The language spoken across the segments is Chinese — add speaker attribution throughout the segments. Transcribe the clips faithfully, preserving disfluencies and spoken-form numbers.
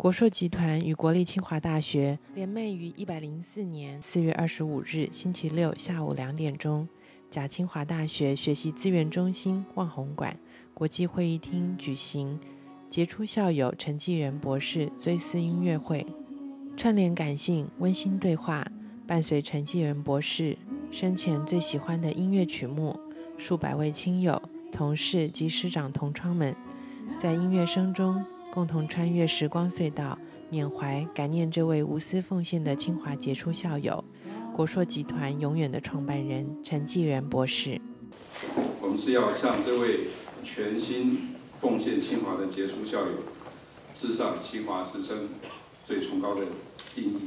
Speaker 1: 国硕集团与国立清华大学联袂于一百零四年四月二十五日星期六下午两点钟，甲清华大学学习资源中心望红馆国际会议厅举行杰出校友陈继仁博士追思音乐会，串联感性温馨对话，伴随陈继仁博士生前最喜欢的音乐曲目，数百位亲友、同事及师长同窗们在音乐声中共同穿越时光隧道，缅怀感念这位无私奉献的清华杰出校友，国硕集团永远的创办人陈继仁博士。
Speaker 2: 我们是要向这位全心奉献清华的杰出校友致上清华师生最崇高的敬意。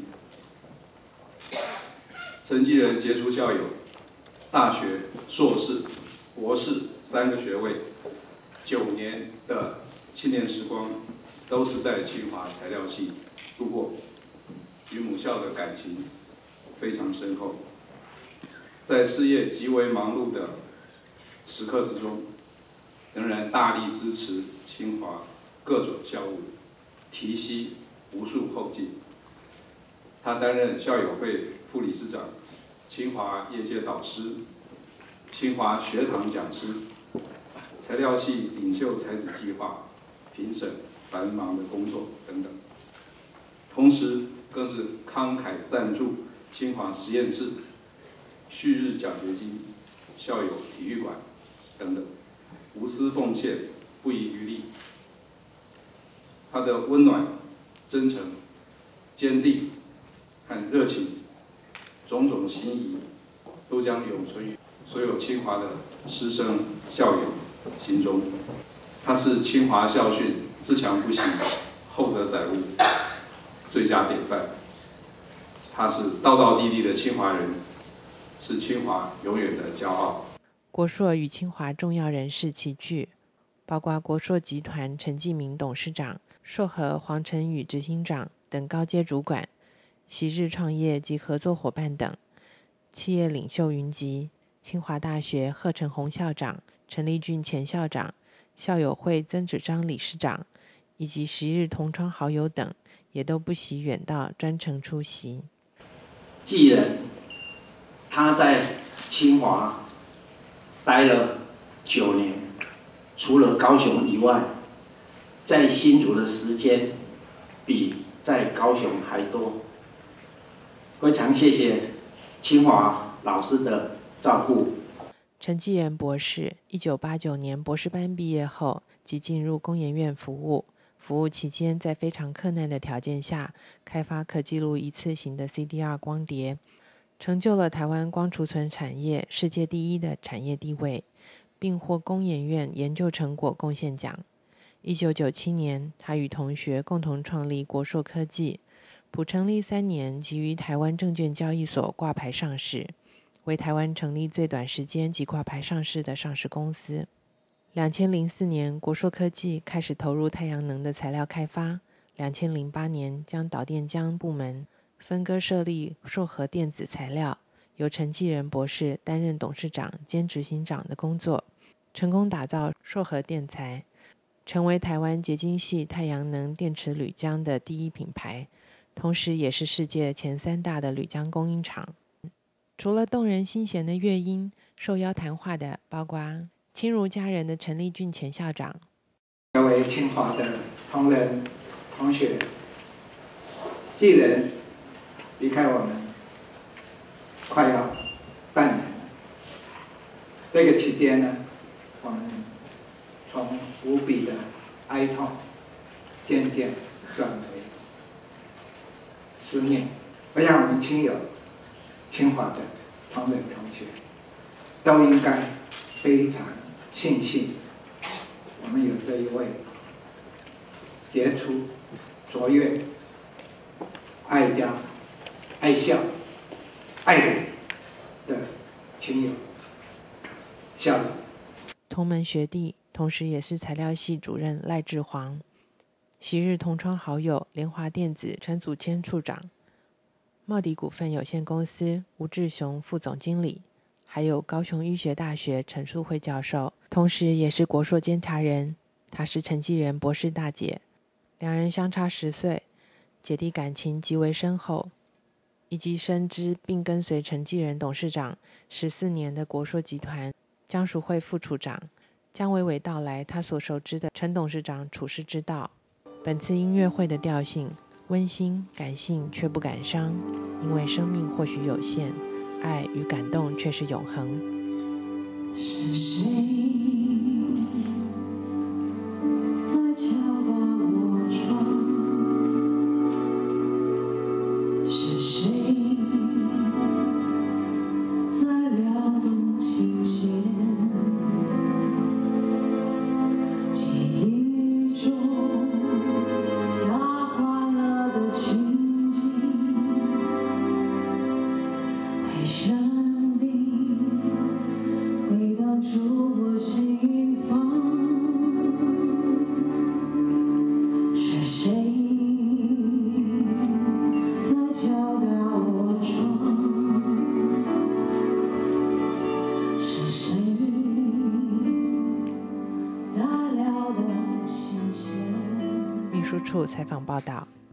Speaker 2: 陈继仁杰出校友，大学、硕士、博士三个学位，九年的青年时光都是在清华材料系度过，与母校的感情非常深厚。在事业极为忙碌的时刻之中，仍然大力支持清华各种校务，提携无数后进。他担任校友会副理事长、清华业界导师、清华学堂讲师、材料系领袖才子计划评审繁忙的工作等等，同时更是慷慨赞助清华实验室、旭日奖学金、校友体育馆等等，无私奉献，不遗余力。他的温暖、真诚、坚定和热情，种种心意，都将永存于所有清华的师生校友心中。他是清华校训自强不息、厚德载物最佳典范。他是道道地地的清华人，是清华永远的骄傲。
Speaker 1: 国硕与清华重要人士齐聚，包括国硕集团陈继明董事长、硕和黄晨宇执行长等高阶主管，昔日创业及合作伙伴等，企业领袖云集，清华大学贺成红校长、陈立俊前校长、校友会曾子章理事长以及昔日同窗好友等，也都不惜远道专程出席。
Speaker 3: 继仁他在清华待了九年，除了高雄以外，在新竹的时间比在高雄还多。非常谢谢清华老师的照顾。
Speaker 1: 陈继仁博士一九八九年博士班毕业后，即进入工研院服务。服务期间，在非常困难的条件下，开发可记录一次性的 C D R 光碟，成就了台湾光储存产业世界第一的产业地位，并获工研院研究成果贡献奖。一九九七年，他与同学共同创立国硕科技，甫成立三年即于台湾证券交易所挂牌上市，为台湾成立最短时间即挂牌上市的上市公司。二零零四年，国硕科技开始投入太阳能的材料开发。二零零八年，将导电浆部门分割设立硕和电子材料，由陈继仁博士担任董事长兼执行长的工作，成功打造硕和电材，成为台湾结晶系太阳能电池铝浆的第一品牌，同时也是世界前三大的铝浆供应厂。除了动人心弦的乐音，受邀谈话的包括亲如家人的陈立俊前校长，
Speaker 4: 各位清华的同仁同学，继仁离开我们快要半年了。这个期间呢，我们从无比的哀痛渐渐转为思念。我想我们亲友、清华的同仁同学都应该非常庆幸，我们有这一位杰出、卓越、爱家、爱校、爱人的亲友、校友。
Speaker 1: 同门学弟，同时也是材料系主任赖志煌，昔日同窗好友联华电子陈祖谦处长，茂迪股份有限公司吴志雄副总经理，还有高雄医学大学陈树慧教授，同时也是国硕监察人。她是陈继仁博士大姐，两人相差十岁， 姐弟感情极为深厚，以及深知并跟随陈继仁董事长十四年的国硕集团江淑慧副处长，将娓娓道来他所熟知的陈董事长处世之道。本次音乐会的调性温馨感性却不感伤，因为生命或许有限，爱与感动却是永恒。
Speaker 5: 是谁在敲打我窗？是谁在撩动琴弦？记忆中那欢乐的情景，回声地回荡出我心房。是谁在敲打我窗？是谁在撩动琴弦？
Speaker 1: 秘书处采访报道。